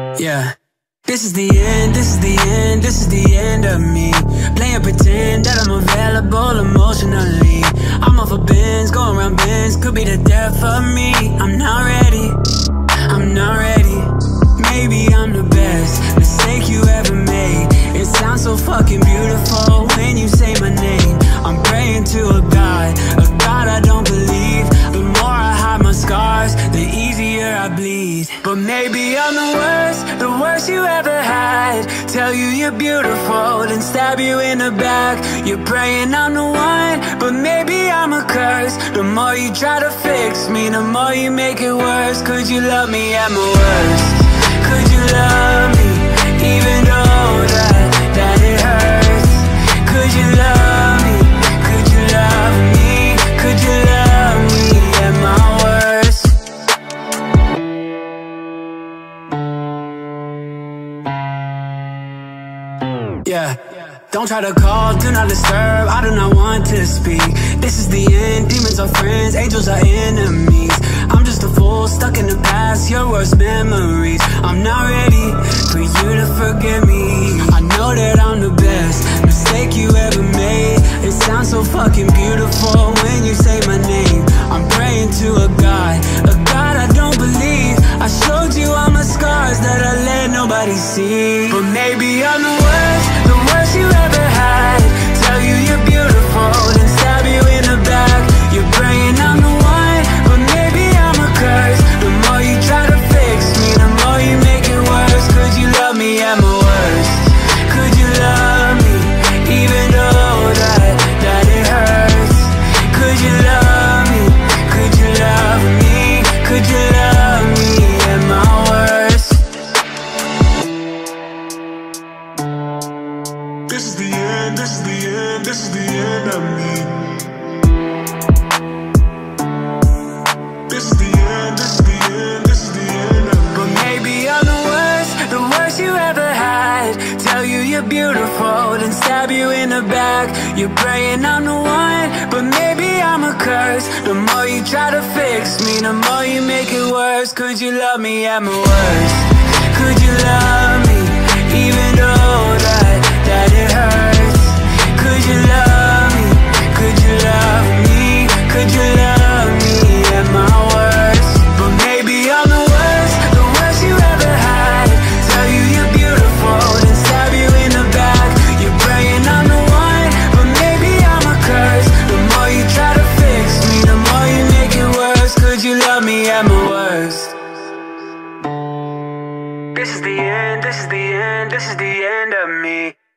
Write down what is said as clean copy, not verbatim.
Yeah. This is the end, this is the end, this is the end of me. Playing pretend that I'm available emotionally. I'm off a Benz, going around Benz, could be the death of me. I'm not ready, I'm not ready. Maybe I'm the best mistake you ever made. It sounds so fucking beautiful when you say my name. I'm praying to a God I don't believe. The more I hide my scars, the easier I bleed. But maybe I'm the worst you ever had. Tell you you're beautiful, then stab you in the back. You're praying I'm the one, but maybe I'm a curse. The more you try to fix me, the more you make it worse. Could you love me at my worst? Could you love me, even though that it hurts? Could you love me? Could you love me? Could you love me at my worst? Yeah. Don't try to call, do not disturb, I do not want to speak. This is the end, demons are friends, angels are enemies. I'm just a fool, stuck in the past, your worst memories. I'm not ready for you to forgive me. I know that I'm the best mistake you ever made. It sounds so fucking beautiful when you say my name. I'm praying to a God I don't believe. I showed you all my scars that I let nobody see. But maybe I'm the worst you ever had. Tell you you're beautiful, then stab you in the back. You're praying I'm the one, but maybe I'm a curse. The more you try to fix me, the more you make it worse. Could you love me at my worst? Could you love me, even though that it hurts? Could you love me? Could you love me? Could you love me at my worst? This is the end, this is the end, this is the end of me. This is the end, this is the end, this is the end of me. But maybe I'm the worst you ever had. Tell you you're beautiful, then stab you in the back. You're praying I'm the one, but maybe I'm a curse. The more you try to fix me, the more you make it worse. Could you love me at my worst? Could you love me, even though that it hurts? Could you love me? Could you love me? Could you love me at my worst? But maybe I'm the worst you ever had. Tell you you're beautiful, then stab you in the back. You're praying I'm the one, but maybe I'm a curse. The more you try to fix me, the more you make it worse. Could you love me at my worst? This is the end, this is the end, this is the end of me.